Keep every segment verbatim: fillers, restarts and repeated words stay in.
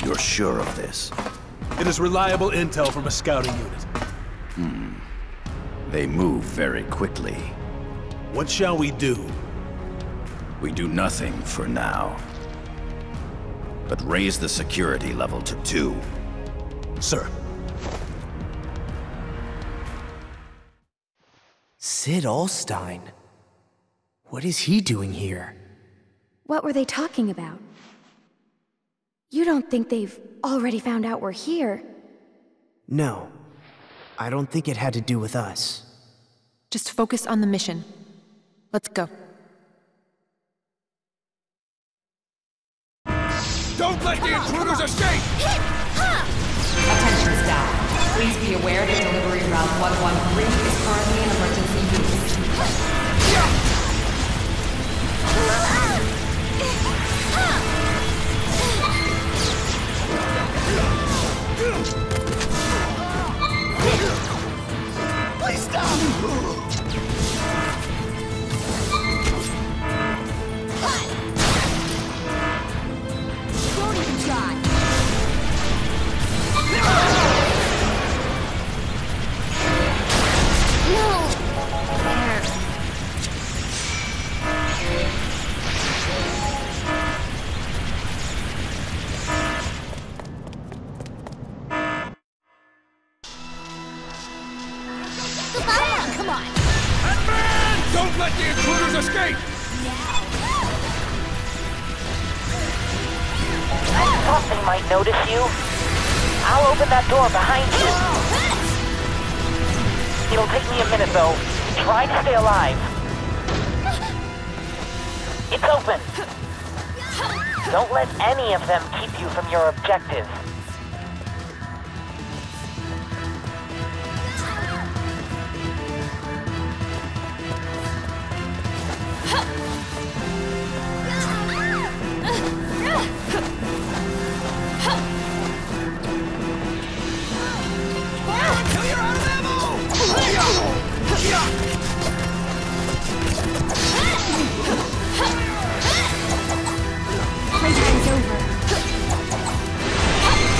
You're sure of this? It is reliable intel from a scouting unit. Hmm. They move very quickly. What shall we do? We do nothing for now. But raise the security level to two. Sir. Sid Alstein? What is he doing here? What were they talking about? You don't think they've already found out we're here? No. I don't think it had to do with us. Just focus on the mission. Let's go. Don't let the intruders escape! Attention staff. Please be aware that delivery route one one three is currently in emergency use. Please stop! Don't even try! No! There. Come on! Batman! Don't let the intruders escape! I thought they might notice you. I'll open that door behind you. It'll take me a minute, though. Try to stay alive. It's open. Don't let any of them keep you from your objective. Playtime's over.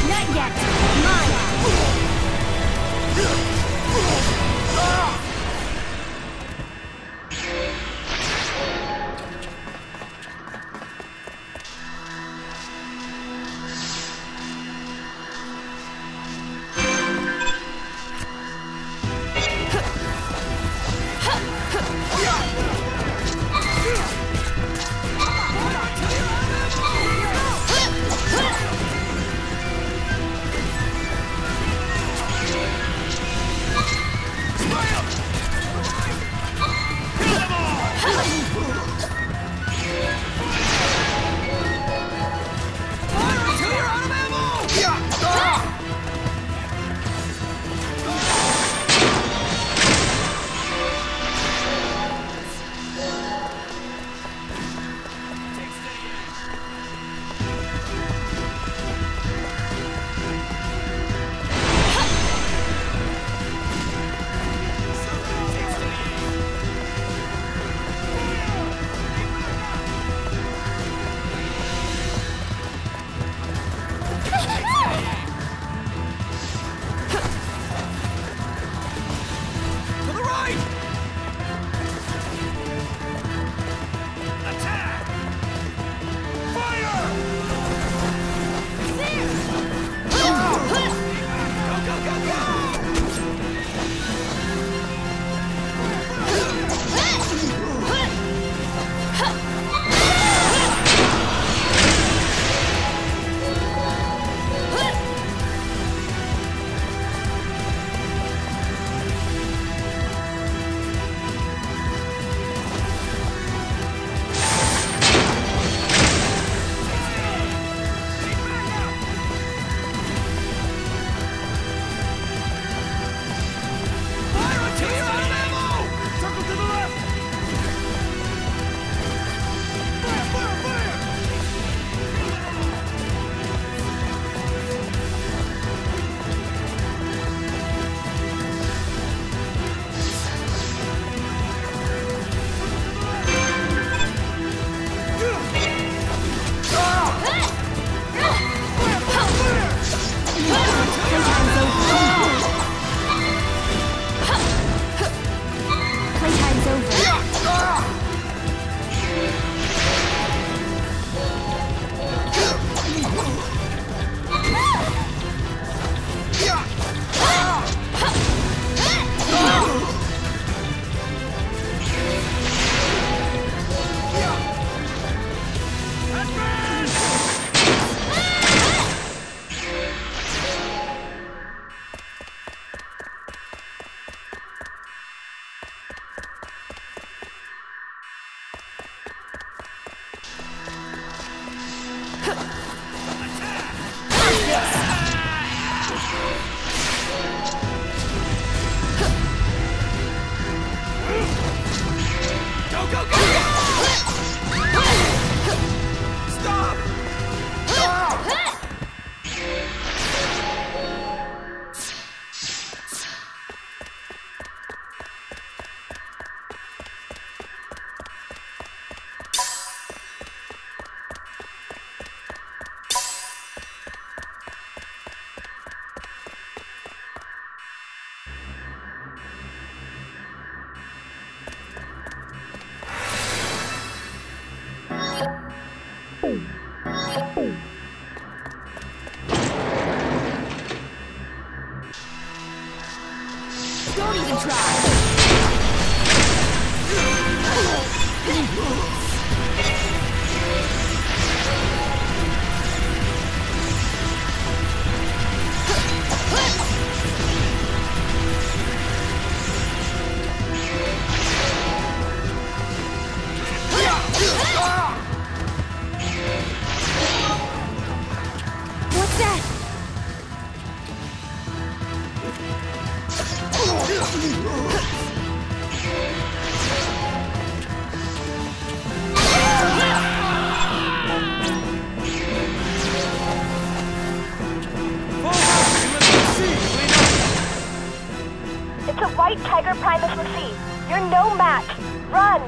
behind this machine. You're no match. Run!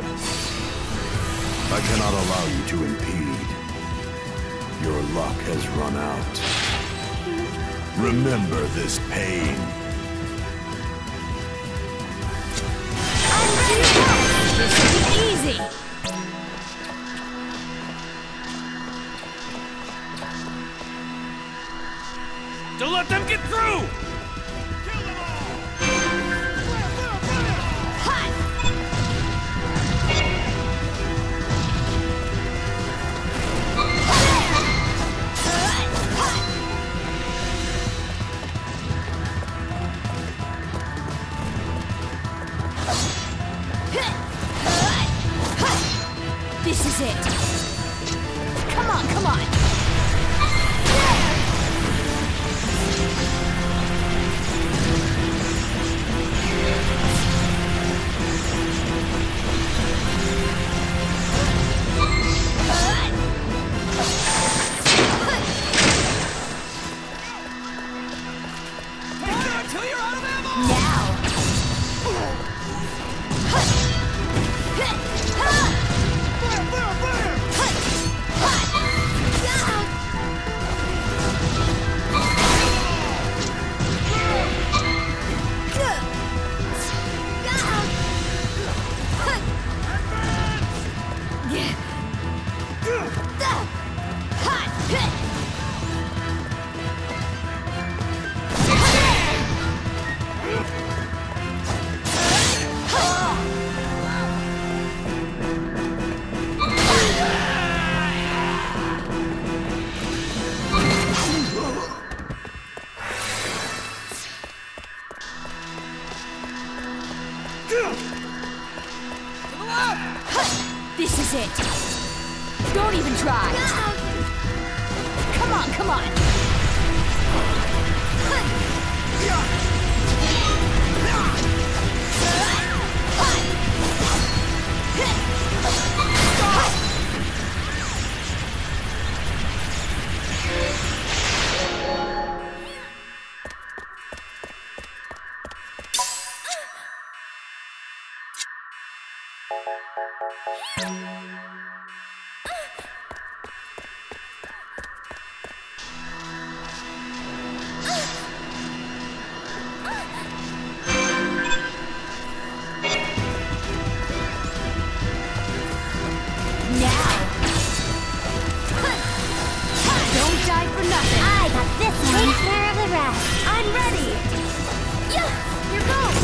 I cannot allow you to impede. Your luck has run out. Remember this pain. This should be easy! Don't let them get through! Kill them all! Hot! This is it! Come on, come on! Until you're out of ammo! Now! Fire, fire, fire! This is it! Don't even try! Come on, come on! Don't die for nothing! I got this one! Take care of the rest! I'm ready! Yeah! Here goes!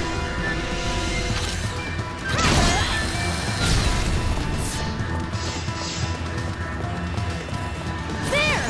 There!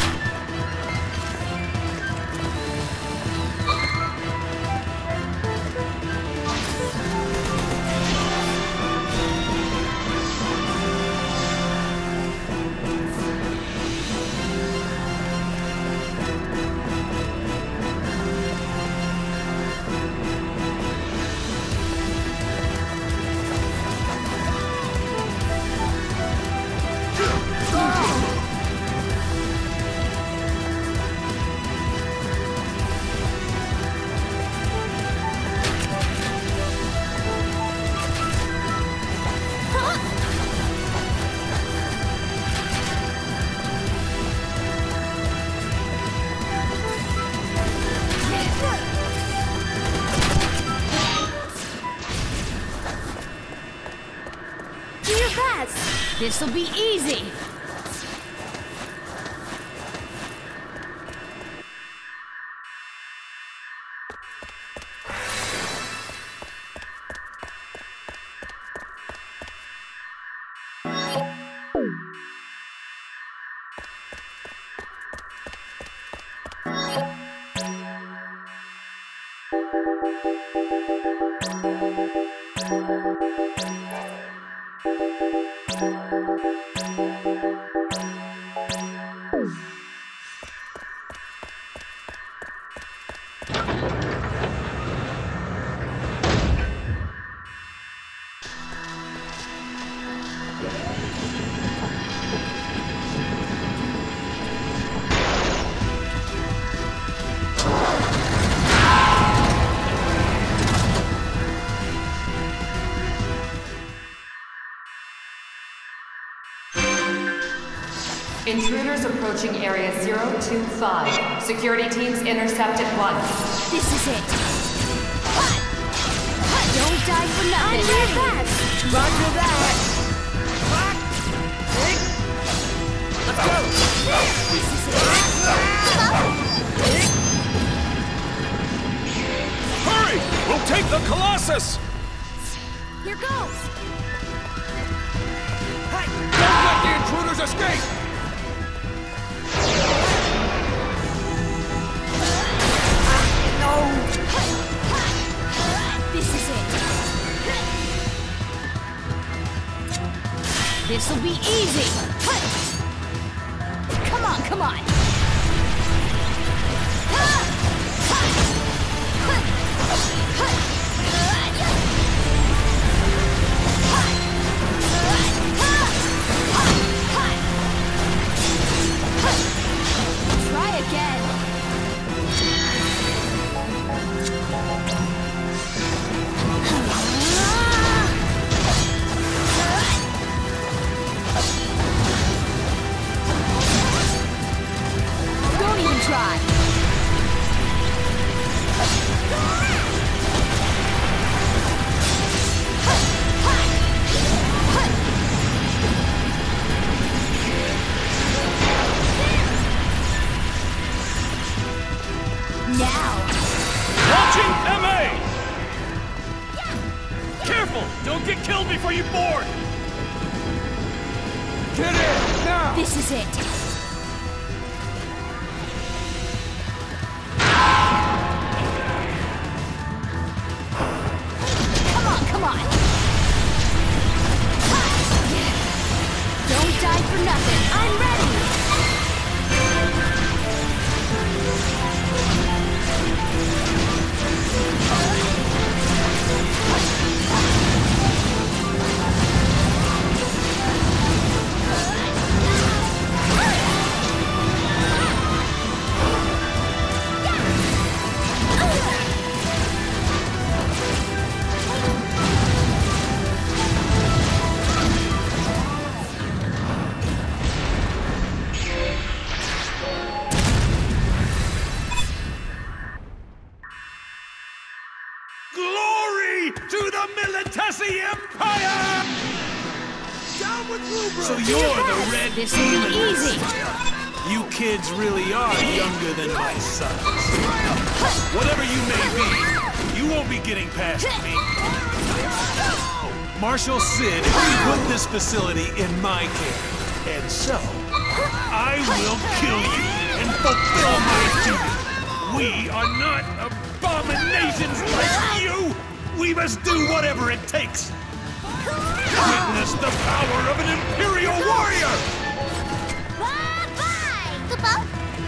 Do your best! This'll be easy! Intruders approaching Area zero two five. Security teams intercept at once. This is it. Don't die for nothing. I'm ready. Roger that! Let's go! This is it. Hurry! We'll take the Colossus! Here goes. Hey! Don't let the intruders escape! No! This is it. This'll be easy. Come on, come on. Try again. Don't even try. Now. Launching M A! Careful! Don't get killed before you board! Get in, now! This is it. Come on, come on. Don't die for nothing. I'm ready. Glory to the Militesi Empire! Down with Rubra! So you're the Red This will be easy. You kids really are younger than my sons. Whatever you may be, you won't be getting past me. Marshal Sid put this facility in my care, and so I will kill you and fulfill my duty. We are not abominations like you! We must do whatever it takes! Witness the power of an Imperial warrior! Bye-bye! Goodbye.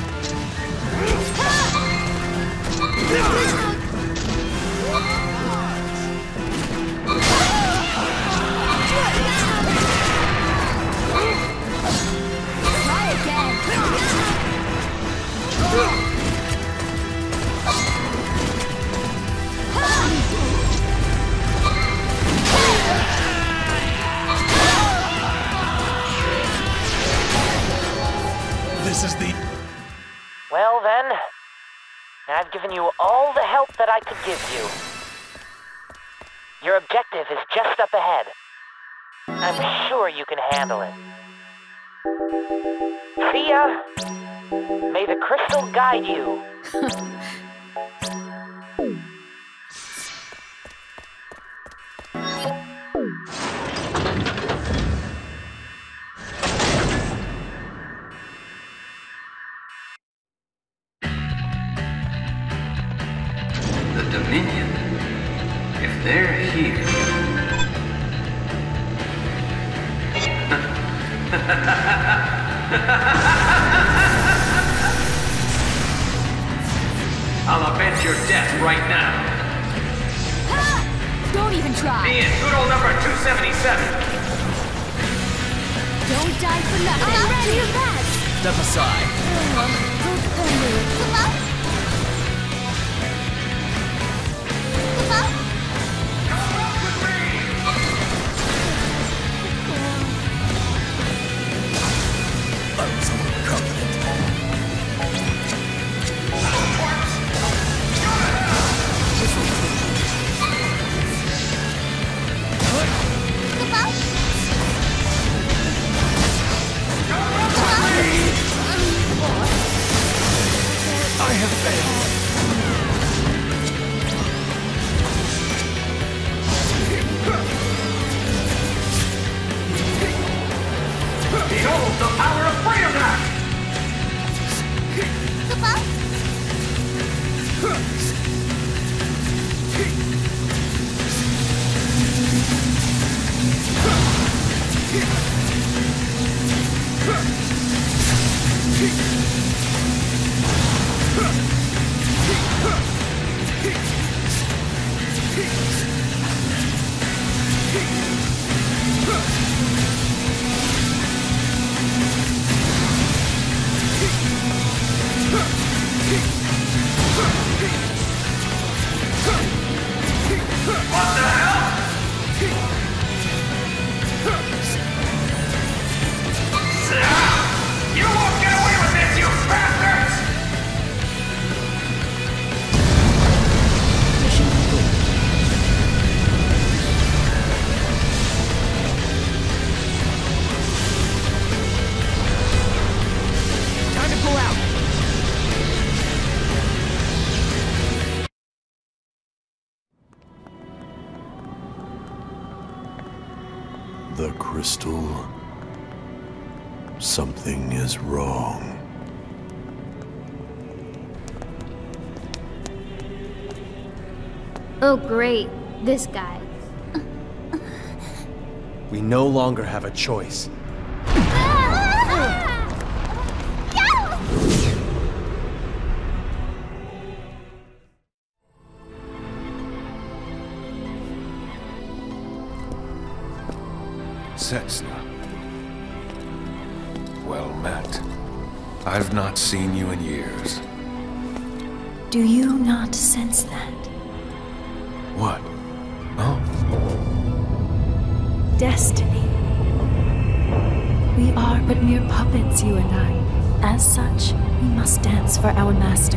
Try again. This is the... Well then, I've given you all the help that I could give you. Your objective is just up ahead. I'm sure you can handle it. See ya! May the crystal guide you. The Dominion, if they're here... I'll avenge your death right now. Ha! Don't even try. Ian, good old number two seventy-seven. Don't die for nothing. I'm ready. Your back. Step aside. Come on. I was have failed. Behold the power of Freedom! What the hell? You won't get away with this, you bastards! Mission complete. Time to pull out. The crystal. Something is wrong. Oh great, this guy. We no longer have a choice. Cessna. Well met. I've not seen you in years. Do you not sense that? What? Oh? Destiny. We are but mere puppets, you and I. As such, we must dance for our master.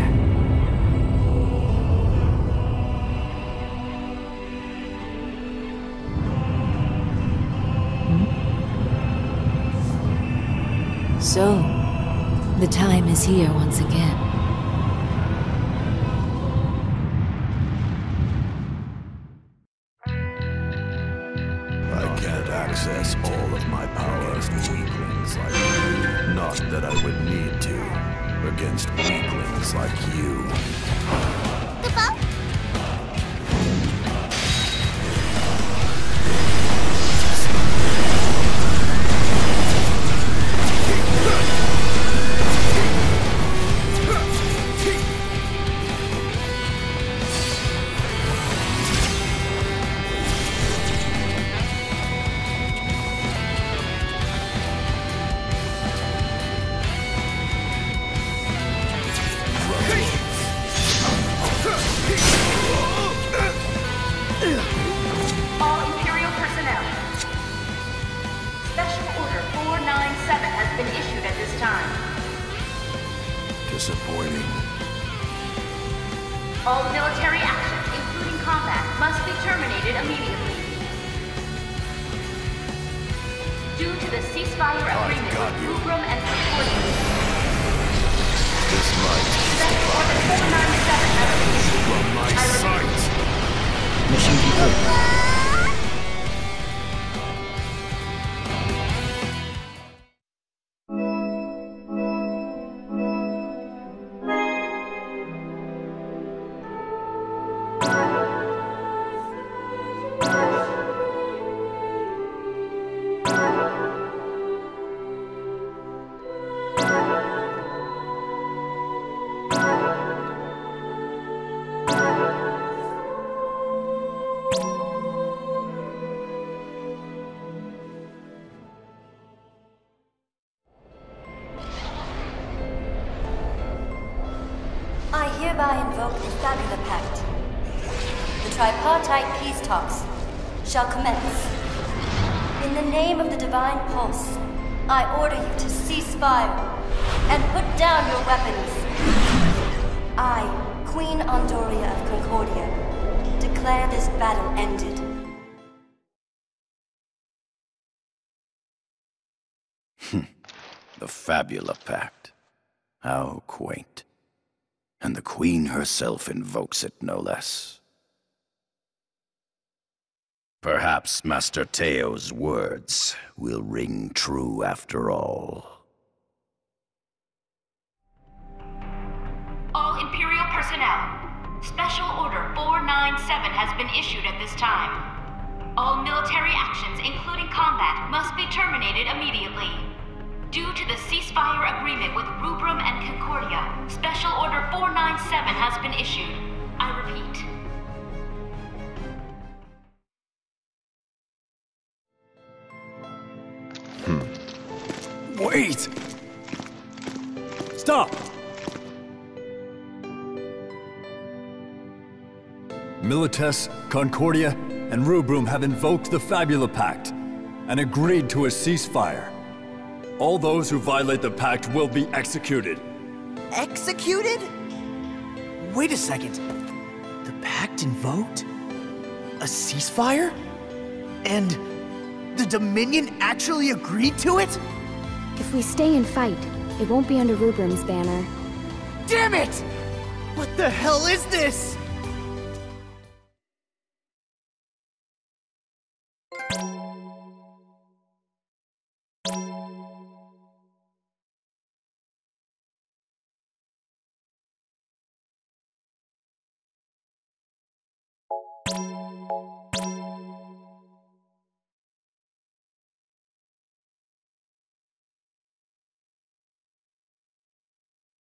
So, the time is here once again. I can't access all of my power against weaklings like you. Not that I would need to. Against weaklings like you. All Imperial personnel. Special Order four nine seven has been issued at this time. Disappointing. All military actions, including combat, must be terminated immediately. Due to the ceasefire agreement got with you. Rubrum and Concordia, This might Special Order four nine seven has been issued. from my I repeat, sight. Mission complete. I hereby invoke the Fabula Pact. The tripartite peace talks shall commence. In the name of the Divine Pulse, I order you to cease fire and put down your weapons. I, Queen Andoria of Concordia, declare this battle ended. The Fabula Pact. How quaint. And the Queen herself invokes it, no less. Perhaps Master Teo's words will ring true after all. All Imperial personnel, Special Order four nine seven has been issued at this time. All military actions, including combat, must be terminated immediately. Due to the ceasefire agreement with Rubrum and Concordia, Special Order four nine seven has been issued. I repeat. Hmm. Wait! Stop! Milites, Concordia, and Rubrum have invoked the Fabula Pact and agreed to a ceasefire. All those who violate the pact will be executed. Executed? Wait a second. The pact invoked? A ceasefire? And the Dominion actually agreed to it? If we stay and fight, it won't be under Rubrum's banner. Damn it! What the hell is this?